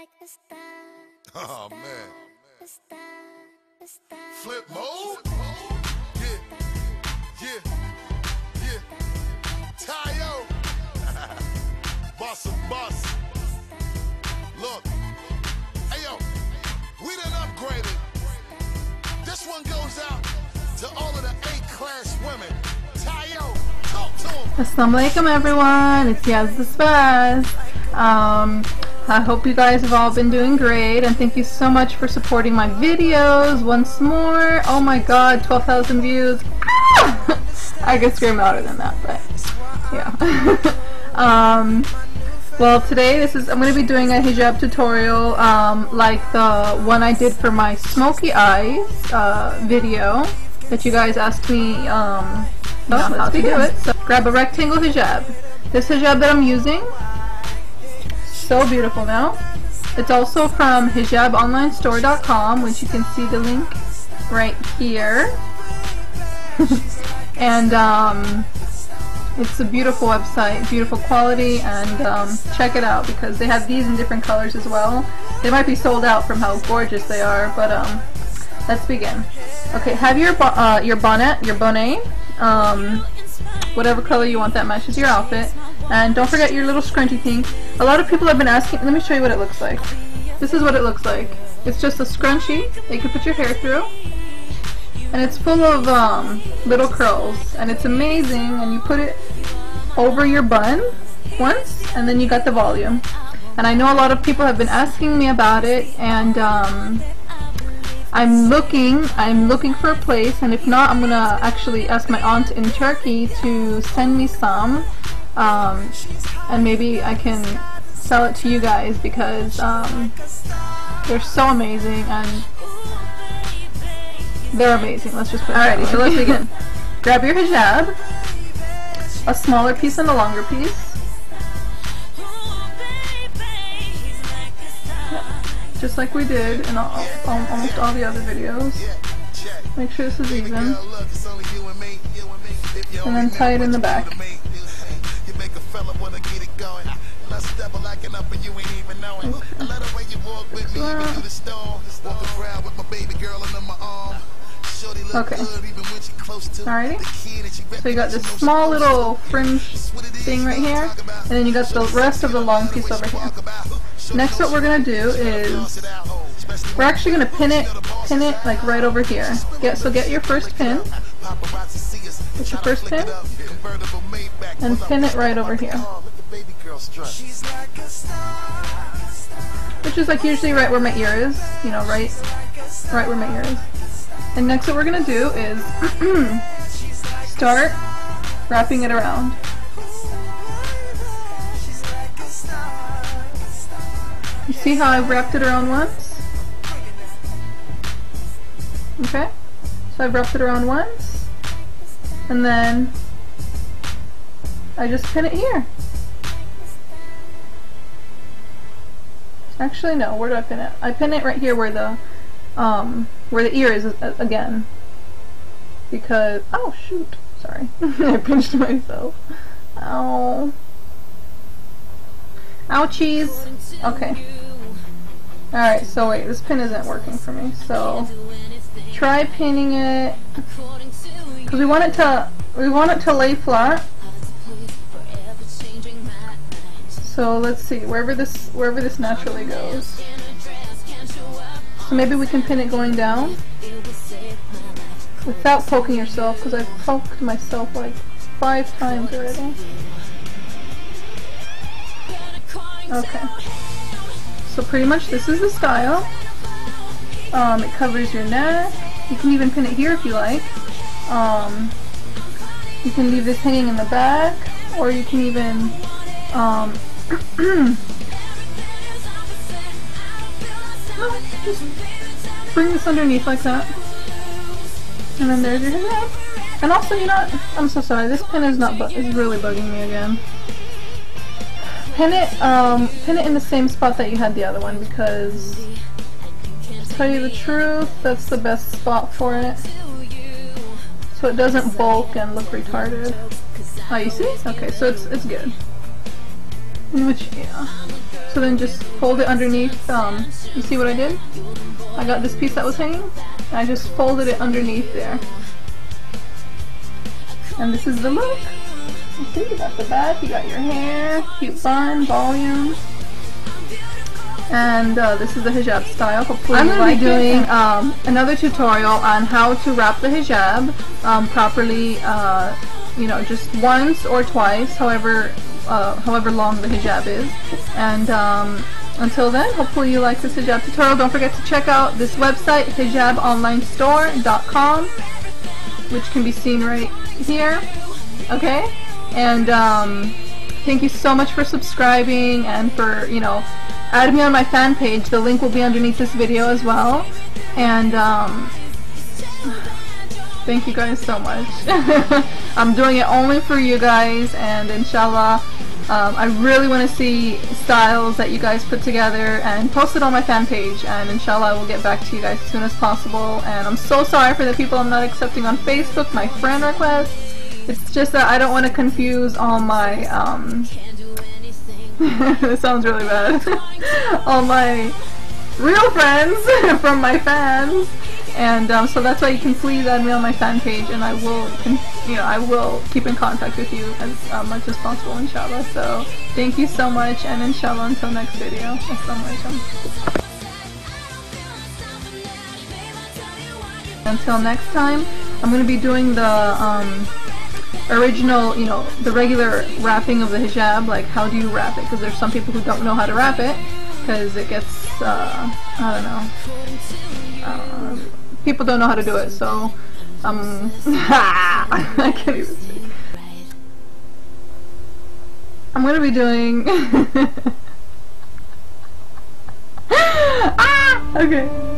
Oh man. Flip mode? Yeah. Tayo. Boss of boss. Look. Hey yo, we done upgraded. This one goes out to all of the A-class women. Tayo, talk to them. Assalamualaikum everyone, it's Yaz the Spaz. I hope you guys have all been doing great, and thank you so much for supporting my videos once more. Oh my god, 12,000 views. I could scream louder than that, but yeah. Well, today I'm going to be doing a hijab tutorial like the one I did for my smoky eyes video that you guys asked me how to do it. So grab a rectangle hijab. This hijab that I'm using, so beautiful now. It's also from hijabonlinestore.com, which you can see the link right here. And it's a beautiful website, beautiful quality, and check it out because they have these in different colors as well. They might be sold out from how gorgeous they are, but let's begin. Okay, have your bonnet, whatever color you want that matches your outfit, and don't forget your little scrunchie thing. A lot of people have been asking. Let me show you what it looks like. This is what it looks like. It's just a scrunchie that you can put your hair through. And it's full of little curls, and it's amazing, and you put it over your bun once, and then you got the volume. And I know a lot of people have been asking me about it, and I'm looking for a place, and if not, I'm gonna actually ask my aunt in Turkey to send me some, and maybe I can sell it to you guys because they're so amazing, and they're amazing. Let's just put it. Alrighty, so let's begin. Grab your hijab, a smaller piece and a longer piece. Yep. Just like we did in almost all the other videos. Make sure this is even. And then tie it in the back. Okay. Alrighty. So you got this small little fringe thing right here, and then you got the rest of the long piece over here. Next, what we're gonna do is we're actually gonna pin it like right over here. Get your first pin. Get your first pin, and pin it right over here. Which is like usually right where my ear is, you know, right where my ear is. And next what we're going to do is start wrapping it around. You see how I've wrapped it around once? Okay, so I've wrapped it around once, and then I just pin it here. Actually no, where do I pin it? I pin it right here where the ear is again, because oh shoot, sorry. I pinched myself. Ow. Ouchies. Okay. Alright, so wait, this pin isn't working for me, so try pinning it, because we want it to lay flat. So let's see, wherever this naturally goes. So maybe we can pin it going down without poking yourself, because I've poked myself like 5 times already. Okay. So pretty much this is the style. It covers your neck. You can even pin it here if you like. You can leave this hanging in the back, or you can even just bring this underneath like that, and then there's your hijab. And also, I'm so sorry, this pin is really bugging me again. Pin it in the same spot that you had the other one, because to tell you the truth, that's the best spot for it, so it doesn't bulk and look retarded. Oh, you see? Okay, so it's good. Which, yeah. So then just fold it underneath, you see what I did? I got this piece that was hanging, and I just folded it underneath there. And this is the look. You see, you got the back, you got your hair, cute bun, volume. And this is the hijab style. Hopefully I'm going to be doing another tutorial on how to wrap the hijab properly, you know, just once or twice, however long the hijab is. And until then, hopefully you like this hijab tutorial. Don't forget to check out this website, hijabonlinestore.com, which can be seen right here. Okay? And thank you so much for subscribing and for, you know, add me on my fan page. The link will be underneath this video as well. And thank you guys so much. I'm doing it only for you guys, and inshallah, I really want to see styles that you guys put together and post it on my fan page, and inshallah I will get back to you guys as soon as possible. And I'm so sorry for the people I'm not accepting on Facebook, my friend requests. It's just that I don't want to confuse all my this sounds really bad. All my real friends from my fans, and so that's why you can please add me on my fan page, and I will, you know, I will keep in contact with you as much as possible, inshallah. So thank you so much, and inshallah until next video. Assalamu alaikum. Until next time, I'm going to be doing the original, you know, the regular wrapping of the hijab, like how do you wrap it, because there's some people who don't know how to wrap it, because it gets, I don't know, people don't know how to do it, so, I can't even speak. I'm gonna be doing, okay.